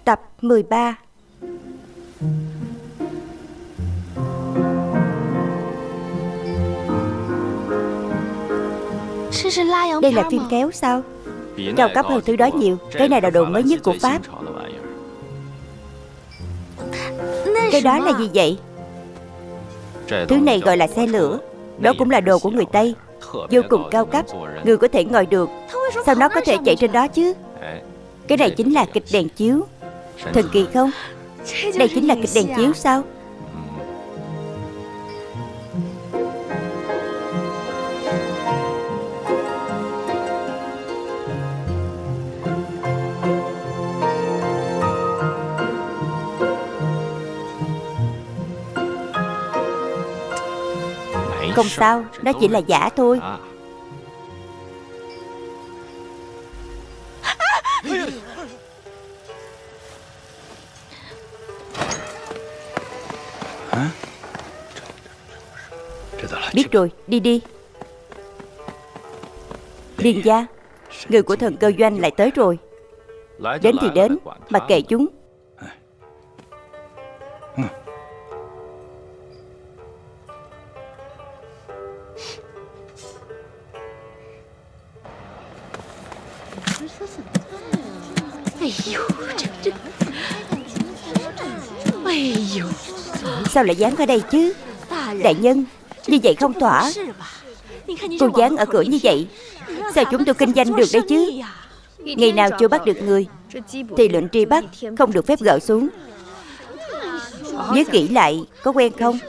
Tập 13. Đây là phim kéo sao? Cao cấp hơn thứ đó nhiều. Cái này là đồ mới nhất của Pháp. Cái đó là gì vậy? Thứ này gọi là xe lửa. Đó cũng là đồ của người Tây, vô cùng cao cấp. Người có thể ngồi được. Sao nó có thể chạy trên đó chứ? Cái này chính là kịch đèn chiếu. Thần kỳ không? Đây chính là kịch đèn chiếu sao? Không sao, nó chỉ là giả thôi. Biết rồi, đi đi. Điền gia, người của thần cơ doanh lại tới rồi. Đến thì đến, mặc kệ chúng. Sao lại dán ở đây chứ? Đại nhân, như vậy không thỏa. Cô dán ở cửa như vậy, sao chúng tôi kinh doanh được đấy chứ? Ngày nào chưa bắt được người thì lệnh truy bắt không được phép gỡ xuống. Nhớ kỹ lại, có quen không?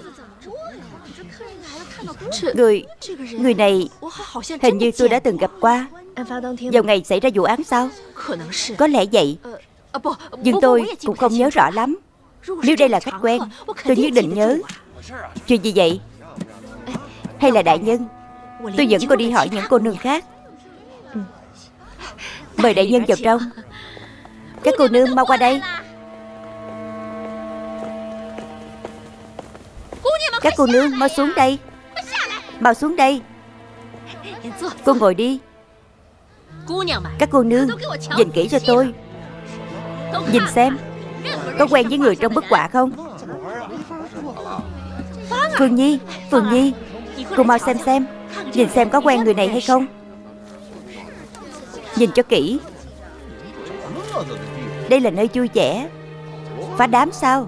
Người này hình như tôi đã từng gặp qua. Vào ngày xảy ra vụ án sao? Có lẽ vậy. Nhưng tôi cũng không nhớ rõ lắm. Nếu đây là khách quen, tôi nhất định nhớ. Chuyện gì vậy? Hay là đại nhân, tôi dẫn cô đi hỏi những cô nương khác. Mời đại nhân vào trong. Các cô nương mau qua đây. Các cô nương mau xuống đây. Mau xuống đây. Cô ngồi đi. Các cô nương, nhìn kỹ cho tôi. Nhìn xem, có quen với người trong bức họa không? Phương Nhi, Phương Nhi, cô mau xem. Nhìn xem có quen người này hay không. Nhìn cho kỹ. Đây là nơi vui vẻ. Phá đám sao?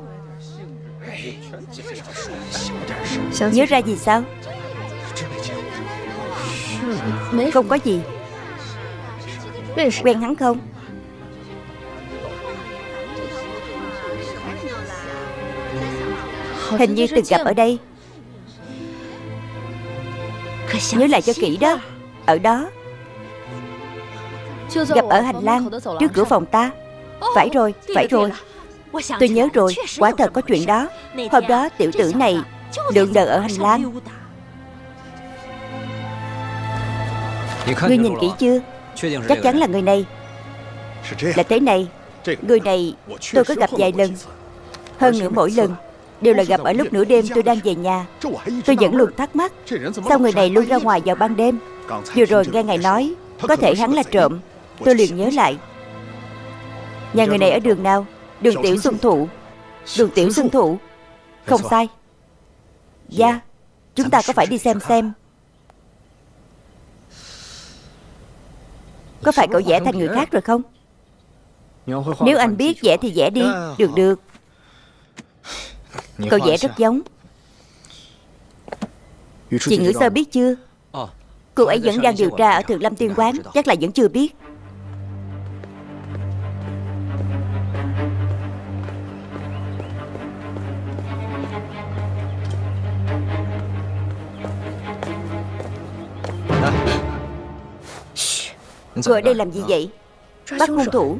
Nhớ ra gì sao? Không có gì. Quen hắn không? Hình như từng gặp ở đây. Nhớ lại cho kỹ đó. Ở đó. Gặp ở hành lang trước cửa phòng ta. Phải rồi, phải rồi. Tôi nhớ rồi, quả thật có chuyện đó. Hôm đó tiểu tử này lượn lờ ở hành lang. Ngươi nhìn kỹ chưa? Chắc chắn là người này. Là thế này. Người này tôi có gặp vài lần. Hơn nữa mỗi lần đều là gặp ở lúc nửa đêm tôi đang về nhà. Tôi vẫn luôn thắc mắc, sao người này luôn ra ngoài vào ban đêm. Vừa rồi nghe ngài nói có thể hắn là trộm. Tôi liền nhớ lại. Nhà người này ở đường nào? Đường Tiểu Xuân Thụ. Đường Tiểu Xuân Thụ. Không sai. Dạ, chúng ta có phải đi xem. Có phải cậu vẽ thành người khác rồi không? Nếu anh biết vẽ thì vẽ đi. Được. Cậu vẽ rất giống. Chị Ngữ Sơ biết chưa? Cô ấy vẫn đang điều tra ở Thượng Lâm Tiên Quán. Chắc là vẫn chưa biết. Cô ở đây làm gì vậy? Bắt hung thủ.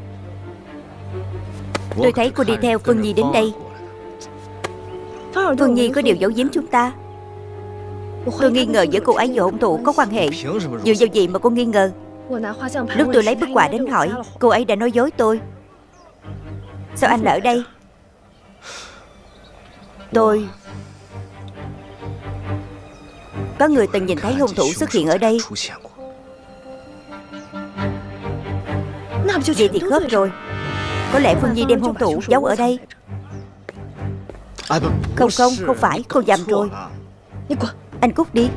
Tôi thấy cô đi theo Phương Nhi đến đây. Phương Nhi có điều giấu giếm chúng ta. Tôi nghi ngờ giữa cô ấy và hung thủ có quan hệ. Dựa vào gì mà cô nghi ngờ? Lúc tôi lấy bức họa đến hỏi, cô ấy đã nói dối tôi. Sao anh lại ở đây? Tôi có người từng nhìn thấy hung thủ xuất hiện ở đây. Vậy thì khớp rồi. Có lẽ Phương Nhi đem hung thủ giấu ở đây. Không, không phải. Cô nhầm rồi. Anh cút đi.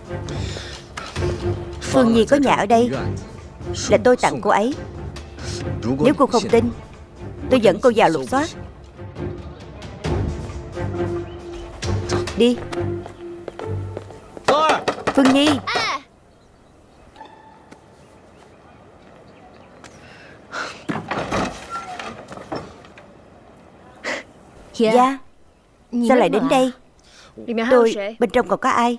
Phương Nhi có nhà ở đây, là tôi tặng cô ấy. Nếu cô không tin, tôi dẫn cô vào lục soát. Đi. Phương Nhi. Dạ. Sao lại đến đây? Tôi, bên trong còn có ai?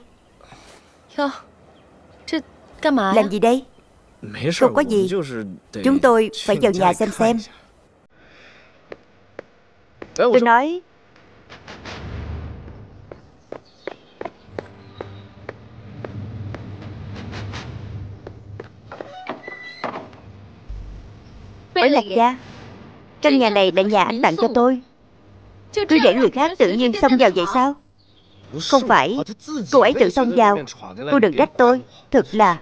Làm gì đây? Không có gì. Chúng tôi phải vào nhà xem. Tôi nói Bối Lạc gia, căn nhà này là nhà anh tặng cho tôi. Cứ để người khác tự nhiên xông vào vậy sao? Không phải, cô ấy tự xông vào. Cô đừng trách tôi. Thật là.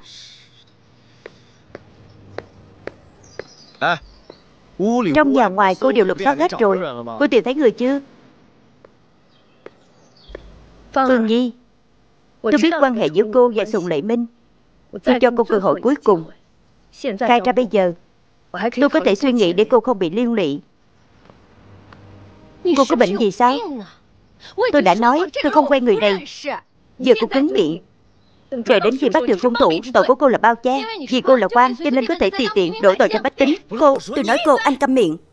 Trong nhà ngoài cô đều lục soát hết rồi. Cô tìm thấy người chưa? Phương Nhi, tôi biết quan hệ giữa cô và Sùng Lệ Minh. Tôi cho cô cơ hội cuối cùng. Khai ra bây giờ, tôi có thể suy nghĩ để cô không bị liên lụy. Cô có bệnh gì sao? Tôi đã nói tôi không quen người này. Giờ cô cứng miệng. Chờ đến khi bắt được hung thủ, tội của cô là bao che. Vì cô là quan cho nên có thể tùy tiện đổ tội cho bách tính. Tôi nói cô, anh câm miệng.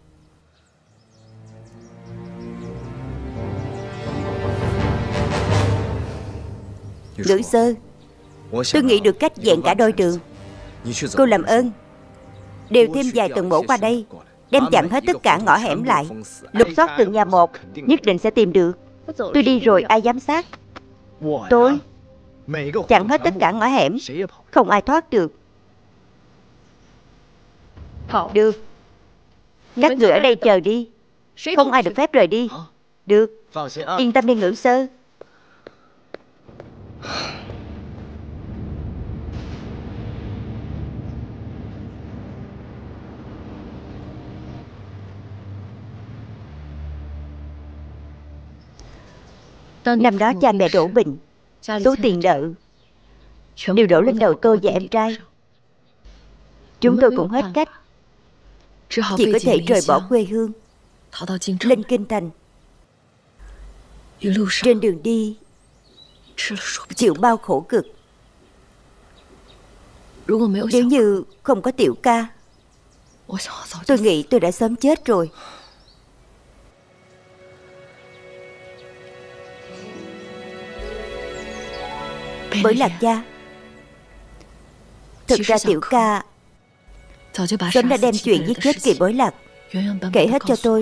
Lữ Sơ, tôi nghĩ được cách dẹn cả đôi đường. Cô làm ơn đều thêm vài tuần mổ qua đây, đem chặn hết tất cả ngõ hẻm lại, lục soát từng nhà một, nhất định sẽ tìm được. Tôi đi rồi ai giám sát? Tôi chặn hết tất cả ngõ hẻm, không ai thoát được. Được. Các người ở đây chờ đi, không ai được phép rời đi. Được. Yên tâm đi Ngữ Sơ. Năm đó cha mẹ đổ bệnh, số tiền nợ đều đổ lên đầu tôi và em trai. Chúng tôi cũng hết cách, chỉ có thể rời bỏ quê hương, lên kinh thành. Trên đường đi chịu bao khổ cực. Nếu như không có Tiểu ca, tôi nghĩ tôi đã sớm chết rồi. Bởi Lạc gia, thực ra Tiểu ca sớm đã đem chuyện giết chết Kỳ Bối Lạc kể hết cho tôi.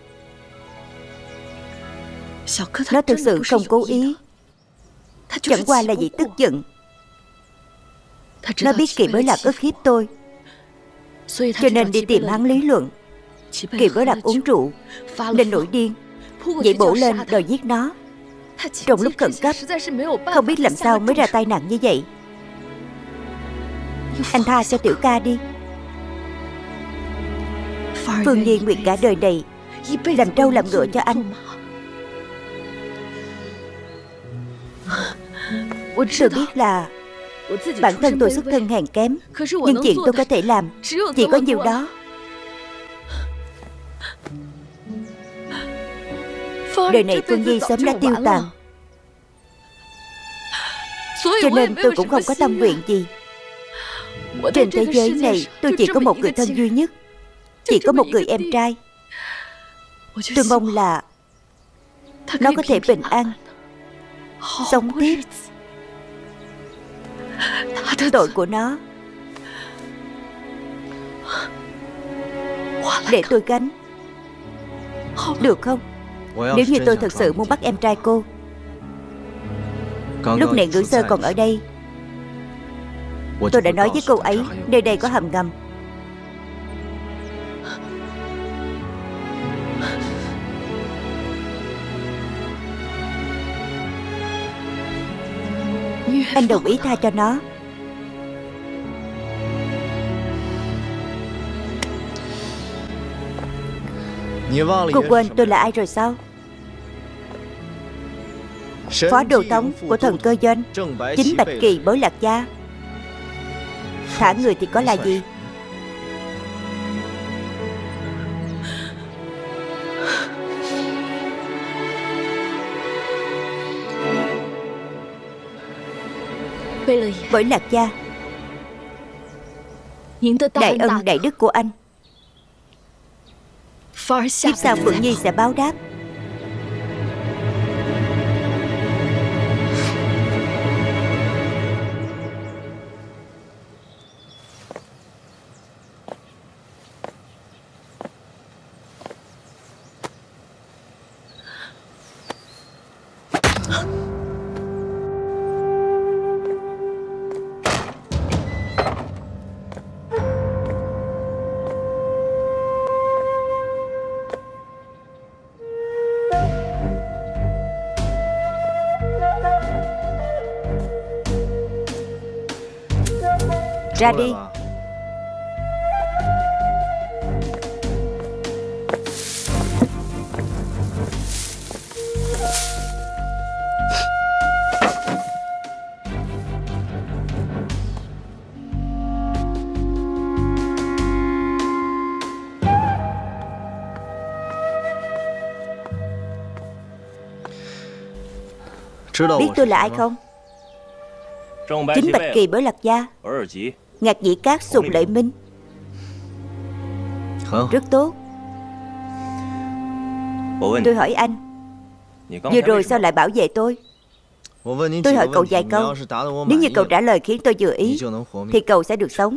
Nó thực sự không cố ý, chẳng qua là vì tức giận. Nó biết Kỳ Bối Lạc ức hiếp tôi, cho nên đi tìm hắn lý luận. Kỳ Bối Lạc uống rượu nên nổi điên, vậy bổ lên đòi giết nó. Trong lúc khẩn cấp, không biết làm sao mới ra tay nặng như vậy. Anh tha cho Tiểu ca đi. Phương Nhi nguyện cả đời này làm trâu làm ngựa cho anh. Tôi biết là bản thân tôi xuất thân hèn kém, nhưng chuyện tôi có thể làm chỉ có nhiều đó. Đời này Phương Nhi sớm đã tiêu tàn, cho nên tôi cũng không có tâm nguyện gì. Trên thế giới này tôi chỉ có một người thân duy nhất, chỉ có một người em trai. Tôi mong là nó có thể bình an sống tiếp. Tội của nó để tôi gánh, được không? Nếu như tôi thật sự muốn bắt em trai cô, lúc này Ngữ Sơ còn ở đây, tôi đã nói với cô ấy nơi đây có hầm ngầm. Anh đồng ý tha cho nó. Cô quên tôi là ai rồi sao? Phó đồ tống của thần cơ doanh, chính Bạch Kỳ Bối Lạc Gia. Thả người thì có là gì? Bối Lạc Gia, đại ân đại đức của anh, kiếp sau Phượng Nhi sẽ báo đáp. Ra đi. Biết tôi là ai không? Chính Bạch Kỳ Bối Lạc Gia, Ngạc Nhĩ Cát Sùng Lợi Minh. Rất tốt. Tôi hỏi anh, vừa rồi sao lại bảo vệ tôi? Tôi hỏi cậu vài câu. Nếu như cậu trả lời khiến tôi vừa ý thì cậu sẽ được sống.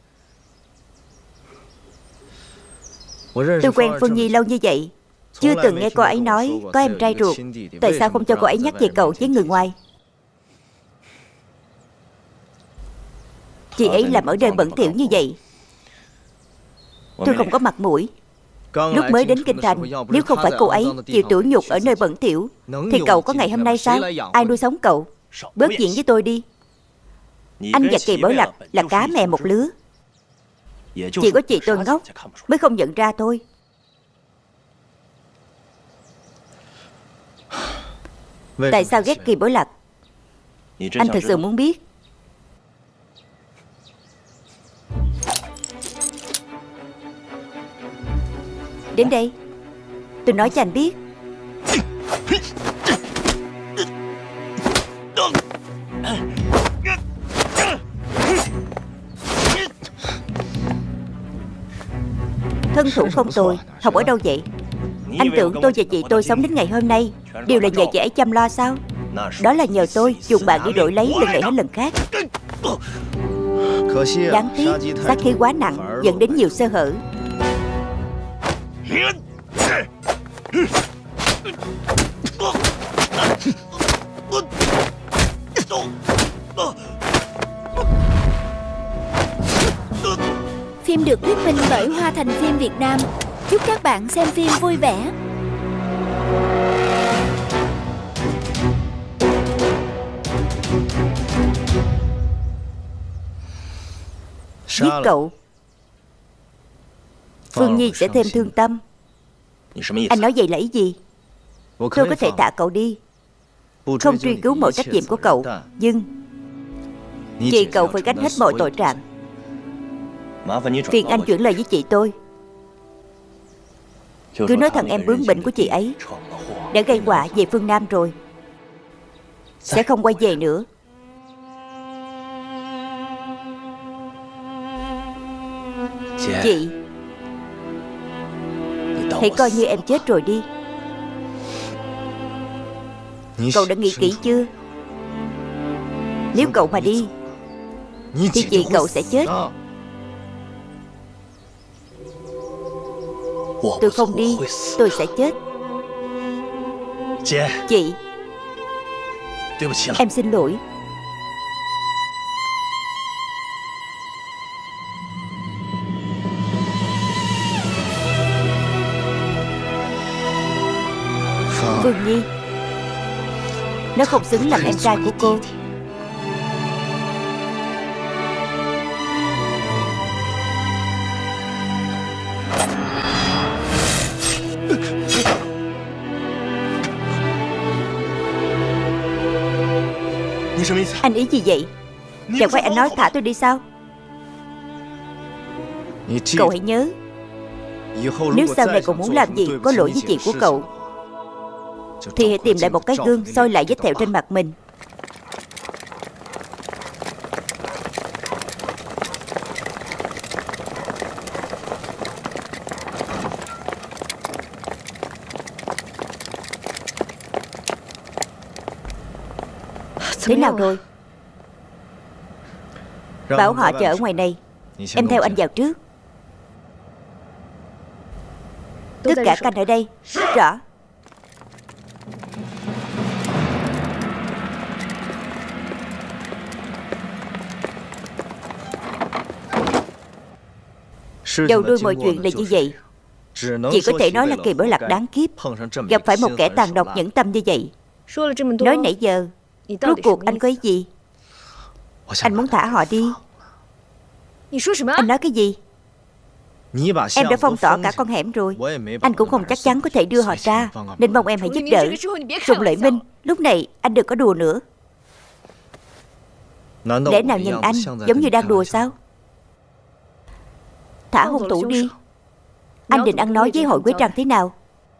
Tôi quen Phương Nhi lâu như vậy, chưa từng nghe cô ấy nói có em trai ruột. Tại sao không cho cô ấy nhắc về cậu với người ngoài? Chị ấy làm ở nơi bẩn thỉu như vậy, tôi không có mặt mũi. Lúc mới đến Kinh Thành, nếu không phải cô ấy chịu tủi nhục ở nơi bẩn thỉu thì cậu có ngày hôm nay sao? Ai nuôi sống cậu? Bớt diện với tôi đi. Anh và Kỳ Bối Lạc là cá mè một lứa. Chỉ có chị tôi ngốc mới không nhận ra thôi. Tại sao ghét Kỳ Bối Lạc? Anh thật sự muốn biết? Đến đây, tôi nói cho anh biết. Thân thủ không tồi, học ở đâu vậy? Anh tưởng tôi và chị tôi sống đến ngày hôm nay đều là nhờ chị ấy chăm lo sao? Đó là nhờ tôi dùng bạn đi đổi lấy lần này hết lần khác. Đáng tiếc, sát khí quá nặng dẫn đến nhiều sơ hở. Phim được thuyết minh bởi Hoa Thành Phim Việt Nam. Chúc các bạn xem phim vui vẻ. Giết cậu, Phương Nhi sẽ thêm thương tâm. Anh nói vậy là ý gì? Tôi có thể thả cậu đi, không truy cứu mọi trách nhiệm của cậu, nhưng chị cậu phải gánh hết mọi tội trạng. Phiền anh chuyển lời với chị tôi. Cứ nói thằng em bướng bỉnh của chị ấy đã gây họa về phương Nam rồi, sẽ không quay về nữa. Chị, hãy coi như em chết rồi đi. Cậu đã nghĩ kỹ chưa? Nếu cậu mà đi thì chị cậu sẽ chết. Tôi không đi, tôi sẽ chết. Chị, em xin lỗi. Phương Nhi, nó không xứng làm em trai của cô. Anh ý gì vậy? Chẳng phải anh nói thả tôi đi sao? Cậu hãy nhớ, nếu sau này cậu muốn làm gì có lỗi với chị của cậu thì hãy tìm lại một cái gương soi lại vết thẹo trên mặt mình. Thế nào rồi? Bảo họ chờ ở ngoài này. Em theo anh vào trước. Tất cả canh ở đây. Rõ. Đầu đuôi mọi chuyện là như vậy. Chỉ có thể nói là Kỳ Bảo Lạc đáng kiếp, gặp phải một kẻ tàn độc nhẫn tâm như vậy. Nói nãy giờ, rốt cuộc anh có ý gì? Anh muốn thả họ đi. Anh nói cái gì? Em đã phong tỏa cả con hẻm rồi. Anh cũng không chắc chắn có thể đưa họ ra, nên mong em hãy giúp đỡ. Sùng Lợi Minh, lúc này anh đừng có đùa nữa. Lẽ nào nhìn anh giống như đang đùa sao? Thả hung thủ đi. Anh định ăn nói với hội Quế Trăng thế nào?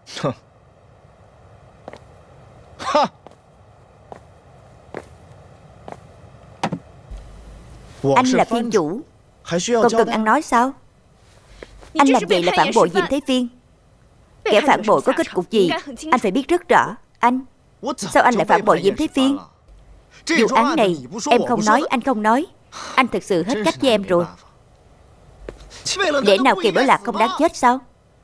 Anh là phiên chủ, còn cần ăn nói sao? Anh làm vậy là phản bội Diêm Thế Phiên. Kẻ phản bội có kết cục gì anh phải biết rất rõ. Anh, sao anh lại phản bội Diêm Thế Phiên? Vụ án này em không nói, anh không nói. Anh thực sự hết cách với em rồi. Để nào Kỳ Bảo Lạc không đáng chết sao?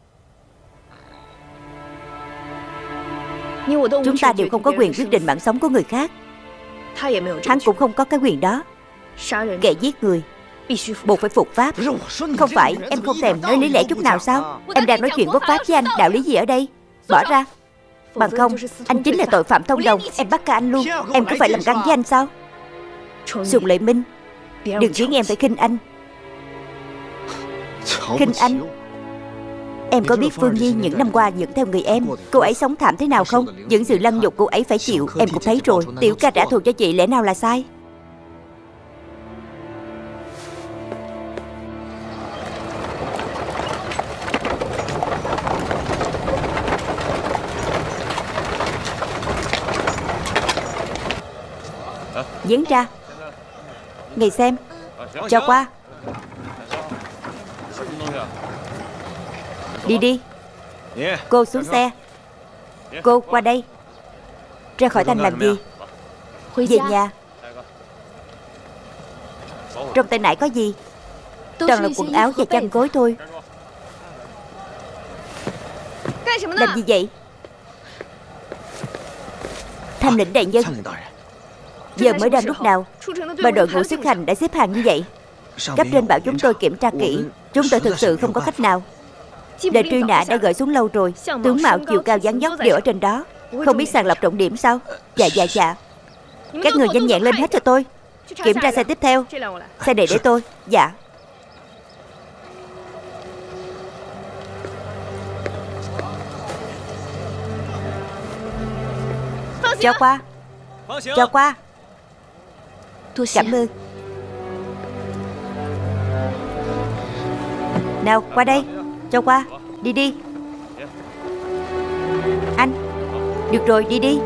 Chúng ta đều không có quyền quyết định mạng sống của người khác. Hắn cũng không có cái quyền đó. Kẻ giết người buộc phải phục pháp. Không phải em không thèm nói lý lẽ chút nào sao? Em đang nói chuyện quốc pháp với anh, đạo lý gì ở đây? Bỏ ra. Bằng không anh chính là tội phạm thông đồng. Em bắt cả anh luôn. Em có phải làm găng với anh sao? Sùng Lợi Minh, đừng khiến em phải khinh anh. Khinh anh? Em có biết Phương Nhi những năm qua dẫn theo người em, cô ấy sống thảm thế nào không? Những sự lăng nhục cô ấy phải chịu em cũng thấy rồi. Tiểu ca trả thù cho chị lẽ nào là sai? Dán ra. Ngày xem. Cho qua. Đi đi. Cô xuống xe. Cô qua đây. Ra khỏi thành làm gì? Về nhà. Trong tay nải có gì? Toàn là quần áo và chăn gối thôi. Làm gì vậy? Tham lĩnh đại nhân, giờ mới đang lúc nào mà đội ngũ xuất hành đã xếp hàng như vậy? Cấp trên bảo chúng tôi kiểm tra kỹ. Chúng tôi thực sự không có cách nào. Lời truy nã đã gửi xuống lâu rồi. Tướng mạo, chiều cao, dáng dấp đều ở trên đó. Không biết sàng lọc trọng điểm sao? Dạ. Các người nhanh nhẹn lên hết cho tôi. Kiểm tra xe tiếp theo. Xe này để tôi. Dạ. Cho qua. Cho qua. Cảm ơn. Nào qua đây. Cho qua. Đi đi. Anh. Được rồi, đi đi.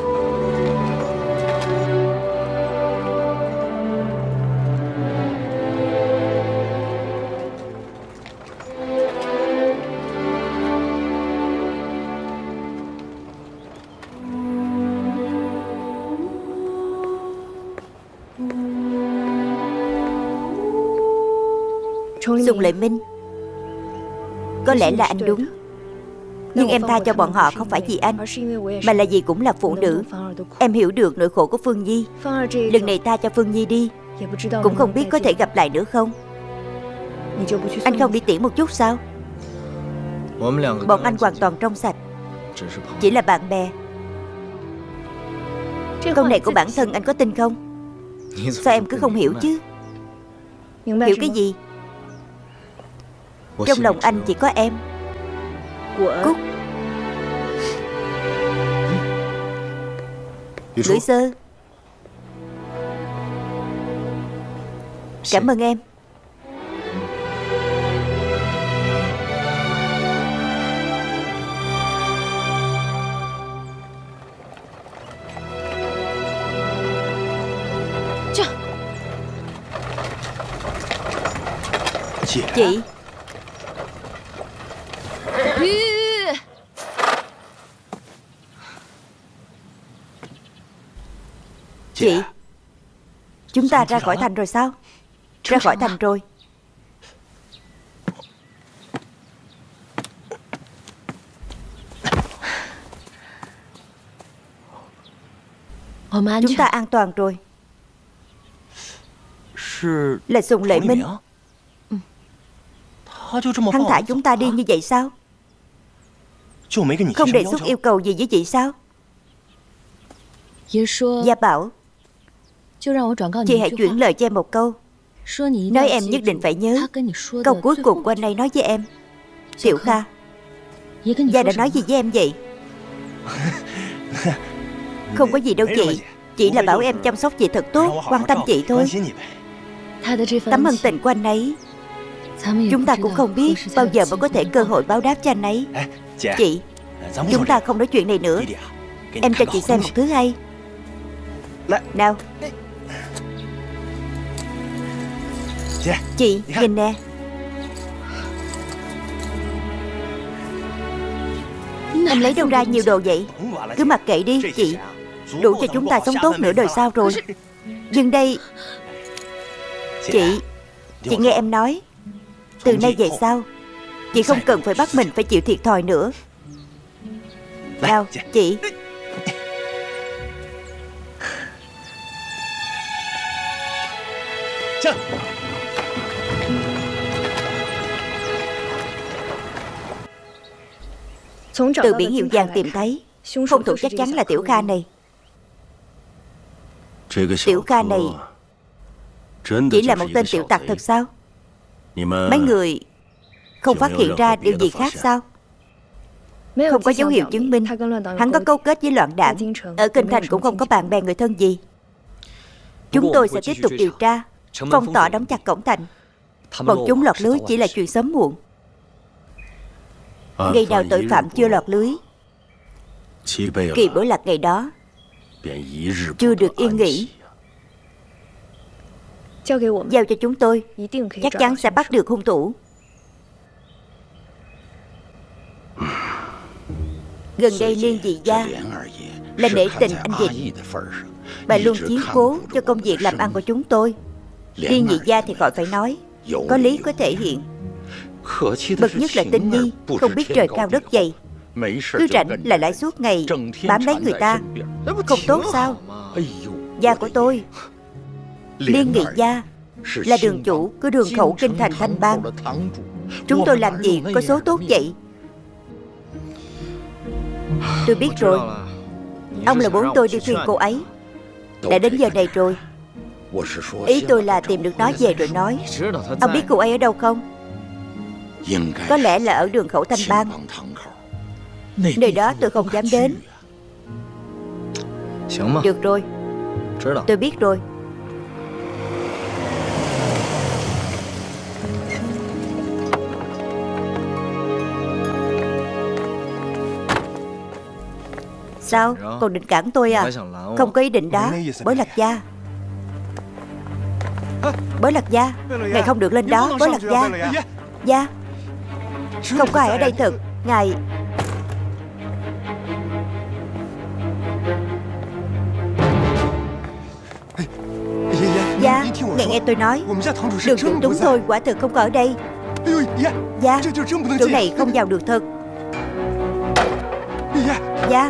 Sùng Lợi Minh, có lẽ là anh đúng. Nhưng em tha cho bọn họ không phải vì anh, mà là vì cũng là phụ nữ. Em hiểu được nỗi khổ của Phương Nhi. Lần này tha cho Phương Nhi đi. Cũng không biết có thể gặp lại nữa không. Anh không đi tiễn một chút sao? Bọn anh hoàn toàn trong sạch, chỉ là bạn bè. Câu này của bản thân anh có tin không? Sao em cứ không hiểu chứ? Hiểu cái gì? Trong lòng anh chỉ có em. Cút. Lưỡi Sơ, Cảm ơn em. Chị. Chị, chúng ta ra khỏi thành rồi sao? Ra khỏi thành rồi. Chúng ta an toàn rồi. Là Sùng Lệ Minh. Hắn thả chúng ta đi như vậy sao? Không đề xuất yêu cầu gì với chị sao? Gia bảo chị hãy chuyển lời cho em một câu, nói em nhất định phải nhớ câu cuối cùng của anh ấy nói với em. Tiểu Kha, Gia đã nói gì với em vậy? Không có gì đâu chị. Chỉ là bảo em chăm sóc chị thật tốt, quan tâm chị thôi. Tấm ân tình của anh ấy chúng ta cũng không biết bao giờ mới có thể cơ hội báo đáp cho anh ấy. Chị, chúng ta không nói chuyện này nữa. Em cho chị xem một thứ hay. Nào. Chị, nhìn nè. Em lấy đâu ra nhiều đồ vậy? Cứ mặc kệ đi chị. Đủ cho chúng ta sống tốt nửa đời sau rồi. Nhưng đây... Chị nghe em nói. Từ nay về sau chị không cần phải bắt mình phải chịu thiệt thòi nữa. Nào chị. Từ biển hiệu vàng tìm thấy, hung thủ chắc chắn là Tiểu Kha này. Tiểu Kha này chỉ là một tên tiểu tặc thật sao? Mấy người không phát hiện ra điều gì khác sao? Không có dấu hiệu chứng minh hắn có cấu kết với loạn đảng. Ở Kinh Thành cũng không có bạn bè người thân gì. Chúng tôi sẽ tiếp tục điều tra, phong tỏa đóng chặt cổng thành. Bọn chúng lọt lưới chỉ là chuyện sớm muộn. Ngày nào tội phạm chưa lọt lưới, Kỳ Bối Lạc ngày đó chưa được yên nghỉ. Giao cho chúng tôi, chắc chắn sẽ bắt được hung thủ. Gần đây Liên Dị Gia là nể tình anh Dịch, bà luôn chiếu cố cho công việc làm ăn của chúng tôi. Liên Dị Gia thì khỏi phải nói, có lý có thể hiện. Bậc nhất là Tinh Nhi, không biết trời cao đất dày, cứ rảnh là lại suốt ngày bám lấy người ta. Không tốt sao? Gia của tôi Liên Nghị Gia là đường chủ của đường khẩu Kinh Thành Thanh Bang. Chúng tôi làm gì có số tốt vậy? Tôi biết rồi. Ông là muốn tôi đi khuyên cô ấy. Đã đến giờ này rồi. Ý tôi là tìm được nó về rồi nói. Ông biết cô ấy ở đâu không? Có lẽ là ở đường khẩu Thanh Bang. Nơi đó tôi không dám đến. Được rồi, tôi biết rồi. Sao? Còn định cản tôi à? Không có ý định đó. Bối Lạc Gia, Bối Lạc Gia, ngài không được lên đó. Bối Lạc Gia. Gia, không có ai ở đây thật. Ngài... Gia, ngài nghe tôi nói, đường chủ chúng tôi quả thực không có ở đây. Gia, chỗ này không vào được thật. Gia.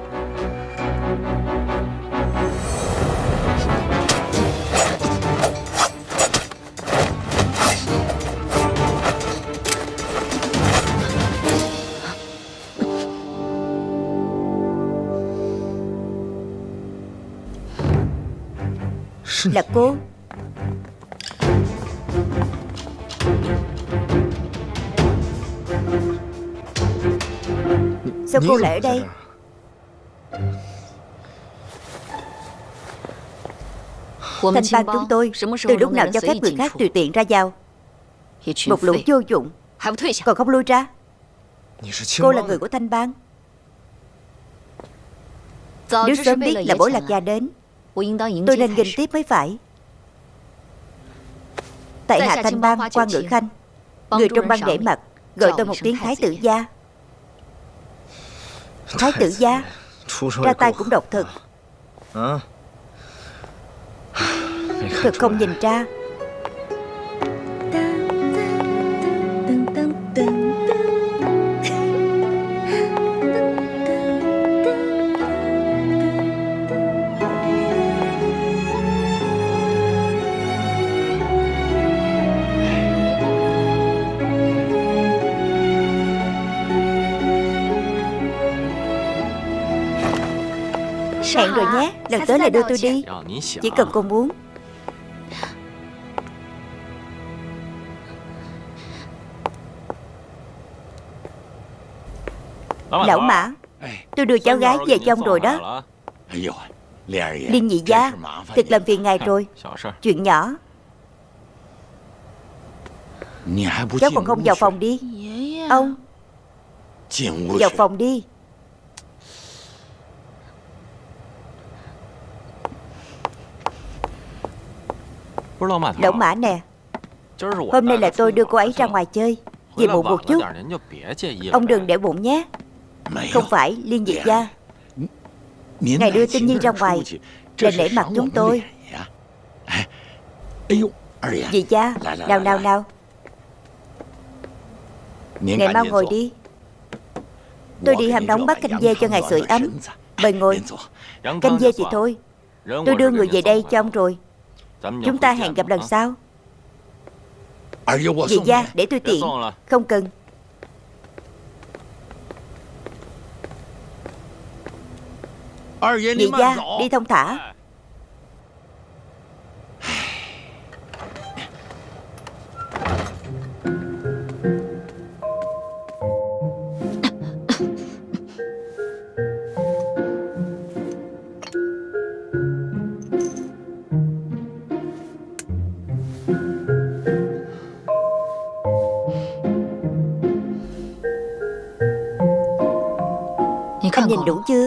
Là cô. Sao cô lại ở đây? Thanh bang chúng tôi từ lúc nào cho phép người khác tùy tiện ra vào? Một lũ vô dụng, còn không lui ra. Cô là người của Thanh bang. Nếu sớm biết là Bối Lạc Gia đến, tôi nên nghênh tiếp mới phải. Tại hạ Thanh bang Quan Ngữ Khanh, người trong bang để mặt gọi tôi một tiếng Thái tử gia. Thái tử gia ra tay cũng độc thực. Thực không nhìn ra. Hẹn rồi nhé, lần tới là đưa tôi đi. Chỉ cần cô muốn. Lão Mã, tôi đưa cháu gái về cho ông rồi đó. Liên nhị gia, thật làm phiền ngài rồi. Chuyện nhỏ. Cháu còn không vào phòng đi. Ông vào phòng đi. Lão Mã nè, hôm nay là tôi đưa cô ấy ra ngoài chơi. Về muộn một chút, ông đừng để bụng nhé. Không phải Liên Diệp gia, ngài đưa Tinh Nhi ra ngoài là nể mặt chúng tôi. Dì cha, nào ngài mau ngồi đi. Tôi đi hâm nóng bát canh dê cho ngài sưởi ấm. Mời ngồi. Canh dê thì thôi, tôi đưa người về đây cho ông rồi. Chúng ta hẹn gặp lần sau. Dì gia, để tôi tiện. Không cần. Dì gia, đi thông thả. Anh nhìn đủ chưa?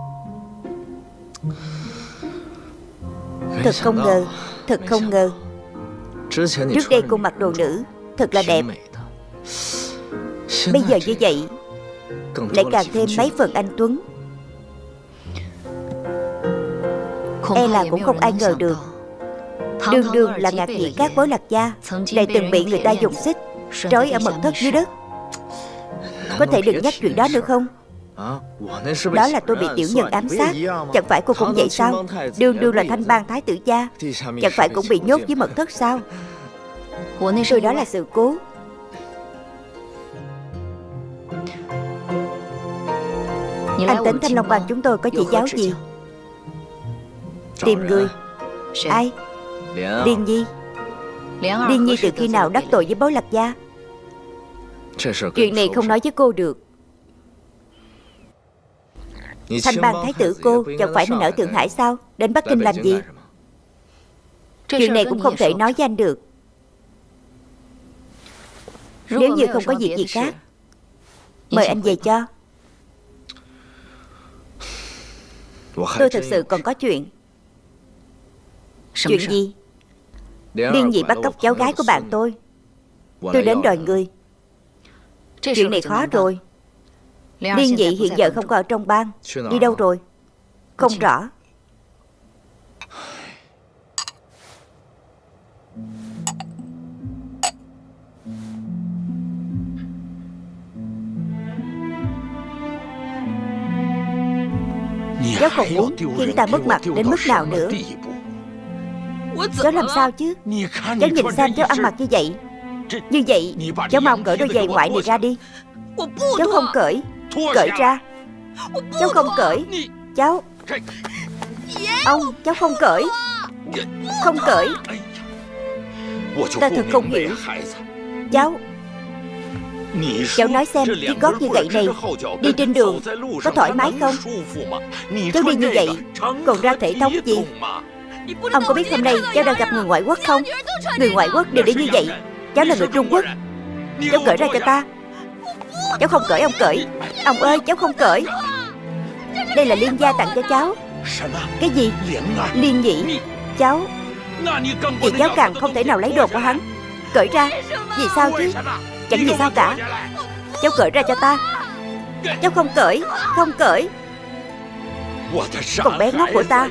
Thật không ngờ, thật không ngờ. Trước đây cô mặc đồ nữ thật là đẹp. Bây giờ như vậy lại càng thêm mấy phần anh tuấn. E là cũng không ai ngờ được, đương đương là ngạc nhiên các Bối Lạc gia lại từng bị người ta dùng xích trói ở mật thất dưới đất. Có thể đừng nhắc chuyện đó nữa không? Đó là tôi bị tiểu nhân ám sát. Chẳng phải cô cũng vậy sao? Đương đương là Thanh bang thái tử gia, chẳng phải cũng bị nhốt dưới mật thất sao? Tôi đó là sự cố. Anh tính Thanh Long bang chúng tôi có chỉ giáo gì? Tìm người. Ai? Liên Nhi. Liên Nhi từ khi nào đắc tội với Bối Lạc gia? Chuyện này không nói với cô được. Thanh bang thái tử cô chẳng phải nên ở Thượng Hải sao? Đến Bắc Kinh làm gì? Chuyện này cũng không thể nói với anh được. Nếu như không có việc gì khác, mời anh về cho. Tôi thực sự còn có chuyện. Chuyện gì? Liên Nhi bắt cóc cháu gái của bạn tôi. Tôi đến đòi người. Chuyện này khó rồi. Liên Nhi hiện giờ không có ở trong bang. Đi đâu rồi? Không rõ. Cháu còn muốn khiến ta mất mặt đến mức nào nữa? Cháu làm sao chứ? Cháu nhìn xem cháu ăn mặc như vậy. Như vậy cháu mau cởi đôi giày ngoại này ra đi. Cháu không cởi. Cởi ra. Cháu không cởi. Cháu. Ông, cháu không cởi. Không cởi. Ta thật không hiểu. Cháu. Cháu nói xem, chiếc gót như vậy này đi trên đường có thoải mái không? Cháu đi như vậy còn ra thể thống gì? Ông có biết hôm nay cháu đang gặp người ngoại quốc không? Người ngoại quốc đều để như vậy. Cháu là người Trung Quốc. Cháu cởi ra cho ta. Cháu không cởi, ông cởi. Ông ơi, cháu không cởi. Đây là Liên gia tặng cho cháu. Cái gì? Liên nhị. Cháu. Vậy cháu càng không thể nào lấy đồ của hắn. Cởi ra. Vì sao chứ? Chẳng vì sao cả. Cháu cởi ra cho ta. Cháu không cởi. Không cởi. Con bé ngốc của ta.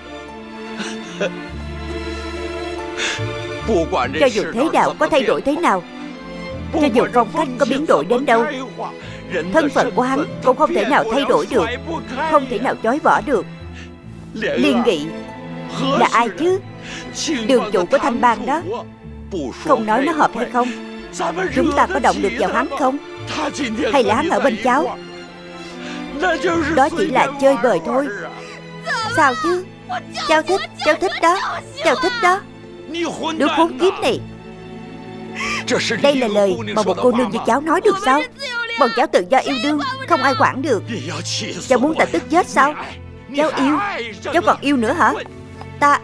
Cho dù thế đạo có thay đổi thế nào, cho dù phong cách có biến đổi đến đâu, thân phận của hắn cũng không thể nào thay đổi được, không thể nào chối bỏ được. Liên Nghị là ai chứ? Đường chủ của Thanh Bang đó. Không nói nó hợp hay không, chúng ta có động được vào hắn không? Hay là hắn ở bên cháu? Đó chỉ là chơi bời thôi. Sao chứ? Cháu thích đó. Cháu thích đó. Đứa khốn kiếp này. Đây là lời mà một cô nương như cháu nói được sao? Bọn cháu tự do yêu đương, không ai quản được. Cháu muốn ta tức chết sao? Cháu yêu. Cháu còn yêu nữa hả? Ta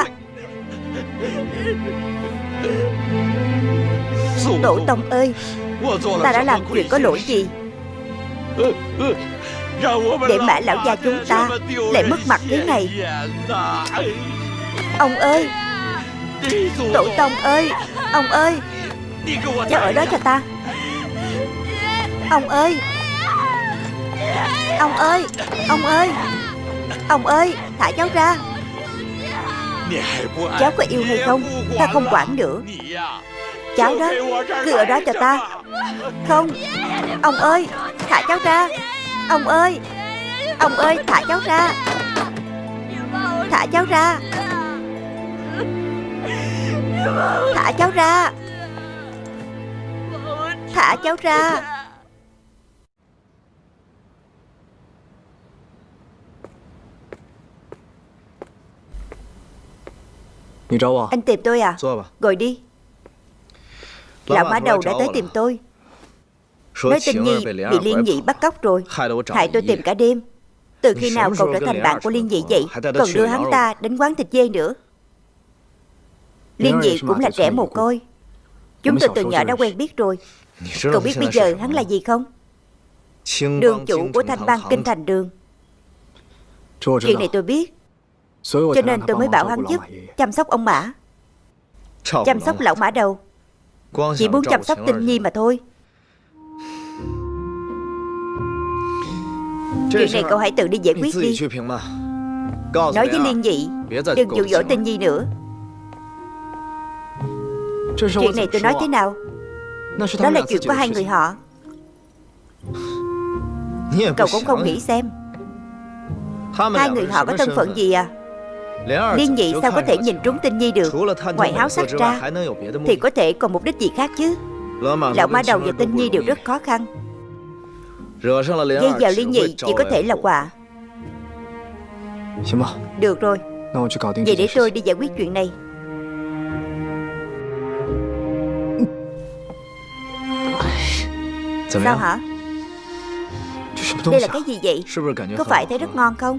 Tổ tông ơi, ta đã làm chuyện có lỗi gì để Mã lão gia chúng ta lại mất mặt thế này? Ông ơi, tổ tông ơi, ông ơi, cháu ở đó cho ta. Ông ơi, ông ơi, ông ơi, ông ơi, thả cháu ra. Cháu có yêu hay không ta không quản nữa. Cháu đó, cứ ở đó cho ta. Không, ông ơi, thả cháu ra. Ông ơi, thả cháu ra. Thả cháu ra. Thả cháu ra. Thả cháu ra. Anh tìm tôi à? Ngồi đi. Lão Mã Đầu đã tới tìm tôi, nói Tinh Nhi bị Liên Nhị bắt cóc rồi, hại tôi tìm cả đêm. Từ khi nào cậu trở thành bạn của Liên Nhị vậy? Còn đưa hắn ta đến quán thịt dê nữa. Liên Nhị cũng là trẻ mồ côi, chúng tôi từ nhỏ đã quen biết rồi. Cậu biết bây giờ hắn là gì không? Đường chủ của Thanh Bang Kinh Thành Đường. Chuyện này tôi biết, cho nên tôi mới bảo hắn giúp chăm sóc ông Mã, chăm sóc lão Mã Đầu. Chỉ muốn chăm sóc Tinh Nhi mà thôi. Chuyện này cậu hãy tự đi giải quyết đi. Nói với Liên Nhị đừng dụ dỗ Tinh Nhi nữa. Chuyện này tôi nói thế nào? Đó là chuyện của hai người họ. Cậu cũng không nghĩ xem hai người họ có thân phận gì à? Liên Nhị sao có thể nhìn trúng Tinh Nhi được? Ngoài háo sắc ra thì có thể còn mục đích gì khác chứ? Lão Mã Đầu và Tinh Nhi đều rất khó khăn. Gây vào Liên Nhị chỉ có thể là họa. Được rồi, vậy để tôi đi giải quyết chuyện này. Sao hả? Đây là cái gì vậy? Có phải thấy rất ngon không?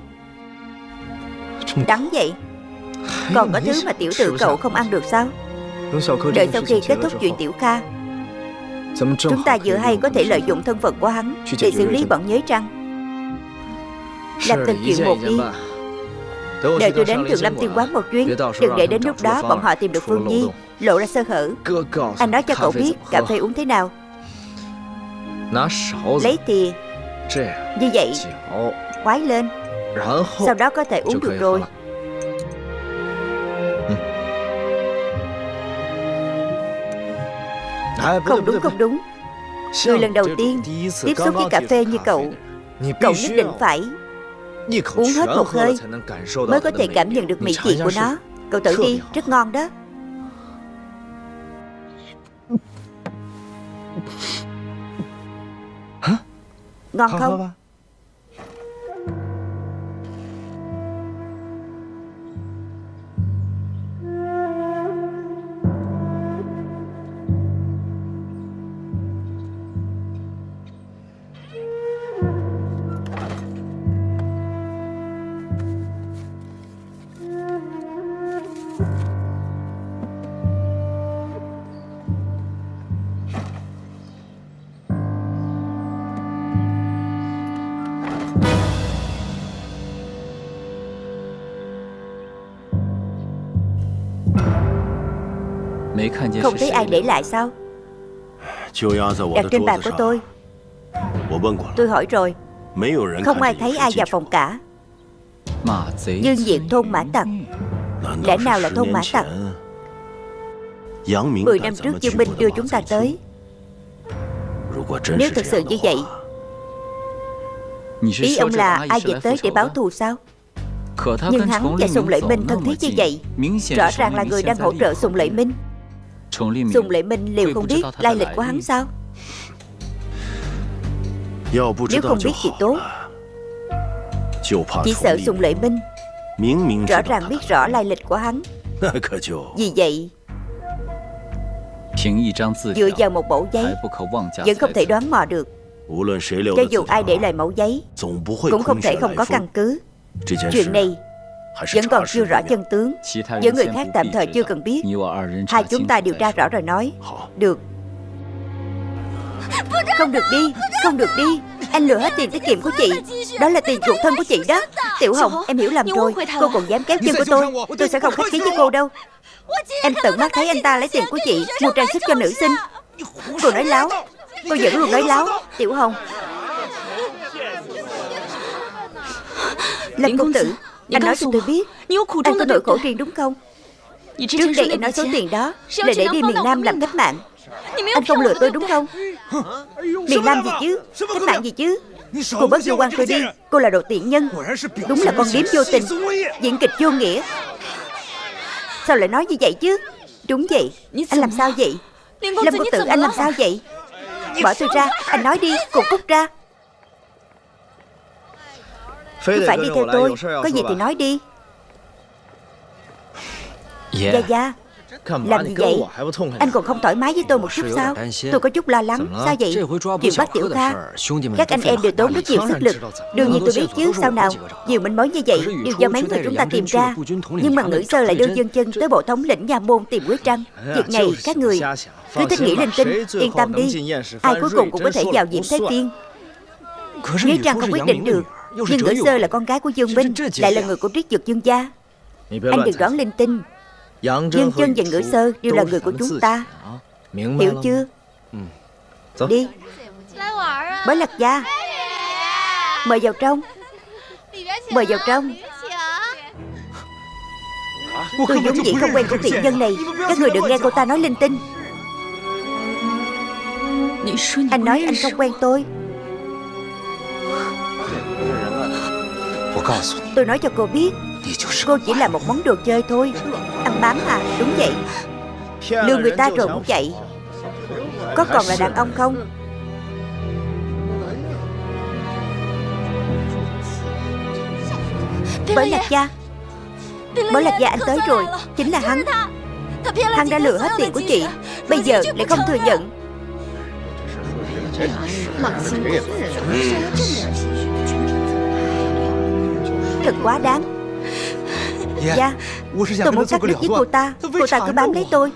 Đắng vậy. Còn có thứ mà tiểu tử cậu không ăn được sao? Đợi sau khi kết thúc chuyện Tiểu Kha, chúng ta vừa hay có thể lợi dụng thân phận của hắn để xử lý bọn nhới trăng. Làm từng chuyện một đi. Đợi tôi đến Thường Lâm Tiên Quán một chuyến. Đừng để đến lúc đó bọn họ tìm được Phương Nhi, lộ ra sơ hở. Anh nói cho cậu biết cà phê uống thế nào. Lấy thìa như vậy, khoái lên, sau đó có thể uống được rồi. Không đúng. Người lần đầu tiên tiếp xúc với cà phê như cậu nhất định phải uống hết một hơi mới có thể cảm nhận được mỹ vị của nó. Cậu thử đi, rất ngon đó. Ngon không? Không thấy ai để lại sao? Đặt trên bàn của tôi. Tôi hỏi rồi, không ai thấy ai vào phòng cả. Dương Diệt thôn Mã Tặc, lẽ nào là thôn Mã Tặc? 10 năm trước Dương Minh đưa chúng ta tới. Nếu thật sự như vậy, ý ông là ai về tới để báo thù sao? Nhưng hắn và Sùng Lợi Minh thân thiết như vậy, rõ ràng là người đang hỗ trợ Sùng Lợi Minh. Sùng Lợi Minh liệu không biết lai lịch của hắn sao? Nếu không biết thì tốt. Chỉ sợ Sùng Lợi Minh rõ ràng biết rõ lai lịch của hắn. Vì vậy, dựa vào một mẩu giấy vẫn không thể đoán mò được. Cho dù ai để lại mẩu giấy cũng không thể không có căn cứ. Chuyện này vẫn còn chưa rõ chân tướng. Những người khác tạm thời chưa cần biết. Hai chúng ta điều tra rõ rồi nói. Được. Không được đi, không được đi. Anh lừa hết tiền tiết kiệm của chị. Đó là tiền chuộc thân của chị đó. Tiểu Hồng, em hiểu lầm rồi. Cô còn dám kéo chân của tôi sẽ không khách khí với cô đâu. Em tận mắt thấy anh ta lấy tiền của chị mua trang sức cho nữ sinh. Cô nói láo. Cô vẫn luôn nói láo. Tiểu Hồng. Lâm công tử, anh nói cho tôi biết, anh có nỗi khổ riêng đúng không? Trước đây anh nói số tiền đó là để đi miền Nam làm cách mạng. Anh không lừa tôi đúng không? Miền Nam gì chứ? Cách mạng gì chứ? Cô bớt vô quan tôi đi. Cô là đồ tiện nhân. Đúng là con điếm vô tình, diễn kịch vô nghĩa. Sao lại nói như vậy chứ? Đúng vậy. Anh làm sao vậy? Lâm công tử, anh làm sao vậy? Bỏ tôi ra. Anh nói đi, cùng Cúc ra. Cứ phải đi theo tôi. Có gì thì nói đi. Gia Gia, làm gì vậy? Anh còn không thoải mái với tôi một chút sao? Tôi có chút lo lắng. Sao vậy? Chuyện bắt Tiểu Kha, các anh em đều tốn rất nhiều sức lực. Đương nhiên tôi biết chứ, sao nào? Nhiều manh mối như vậy đều do mấy người chúng ta tìm ra. Nhưng mà Ngữ Sơ lại đưa Dương Chân tới bộ thống lĩnh Nha Môn tìm Quế Trăng. Việc này các người cứ thích nghĩ linh tinh. Yên tâm đi, ai cuối cùng cũng có thể vào Diễm Thế Tiên. Nếu Trăng không quyết định được, nhưng Ngữ Sơ là con gái của Dương Minh, lại là người của Triết Dược Dương gia. Anh đừng đoán linh tinh. Dương Chân và Ngữ Sơ đều là người của chúng ta. Hiểu chưa? Đi. Bối Lạc Gia, mời vào trong. Mời vào trong. Tôi vốn dĩ không quen con tiện nhân này. Các người đừng nghe cô ta nói linh tinh. Anh nói anh không quen tôi. Tôi nói cho cô biết, cô chỉ là một món đồ chơi thôi. Ăn bám à? Đúng vậy. Lừa người ta rồi muốn chạy. Có còn là đàn ông không? Bối Lạc Gia. Bối Lạc Gia, anh tới rồi. Chính là hắn. Hắn đã lừa hết tiền của chị, bây giờ lại không thừa nhận. Thật quá đáng. Dạ, tôi muốn cắt đứt với cô ta. Cô ta cứ bám lấy tôi.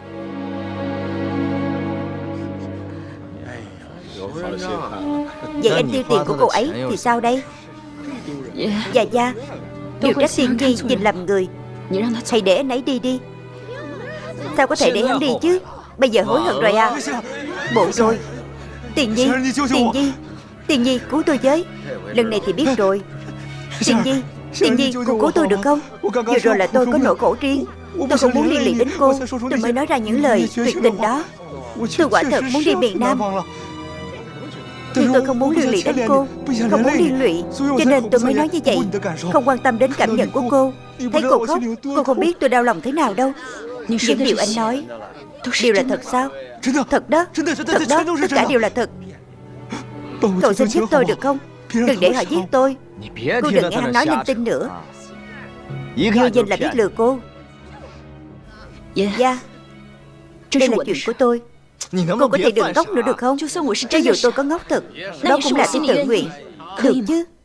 Vậy anh tiêu tiền của cô ấy thì sao đây? Dạ dạ, điều trách Tiên Nhi nhìn lầm người. Hãy để anh ấy đi đi. Sao có thể để hắn đi chứ? Bây giờ hối hận rồi à? Bộ rồi. Tiên Nhi, Tiên Nhi, Tiên Nhi cứu tôi với. Lần này thì biết rồi. Tiên Nhi, Tiên Nhi, cô cứu tôi được không? Vừa rồi là tôi có nỗi khổ riêng. Tôi không muốn liên lụy đến cô, tôi mới nói ra những lời tuyệt tình đó. Tôi quả thật muốn đi miền Nam, nhưng tôi không muốn liên lụy đến cô, không muốn liên lụy, cho nên tôi mới nói như vậy. Không quan tâm đến cảm nhận của cô. Thấy cô khóc, cô không biết tôi đau lòng thế nào đâu. Những điều anh nói đều là thật sao? Thật đó, thật đó, tất cả đều là thật. Cậu xin giúp tôi được không? Đừng để họ giết tôi. Cô đừng nghe hắn nói linh tinh nữa. Vô nhìn là biết lừa cô. Dạ, đây là chuyện của tôi. Cô có thể đừng ngốc nữa được không? Cho dù tôi có ngốc thật, đó cũng là tin tự nguyện. Được chứ?